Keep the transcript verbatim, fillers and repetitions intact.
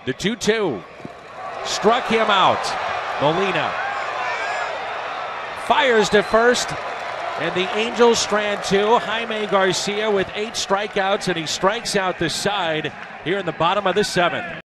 The two two. Struck him out. Molina fires to first, and the Angels strand two. Jaime Garcia with eight strikeouts, and he strikes out the side here in the bottom of the seventh.